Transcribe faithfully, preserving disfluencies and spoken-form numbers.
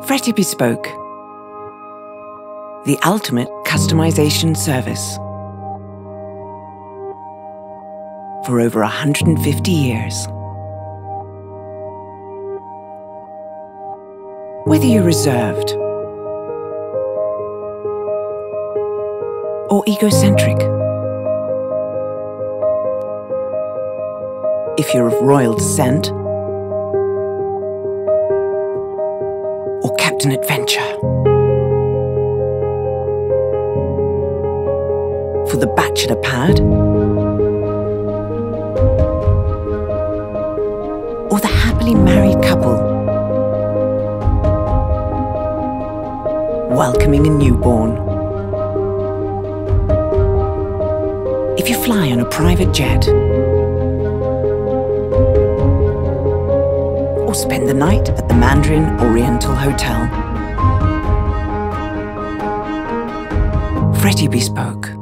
Freddie Bespoke, the ultimate customization service. For over one hundred fifty years. Whether you're reserved or egocentric, if you're of royal descent or Captain Adventure, for the bachelor pad or the happily married couple welcoming a newborn. If you fly on a private jet or spend the night at the Mandarin Oriental Hotel, Freddie Bespoke.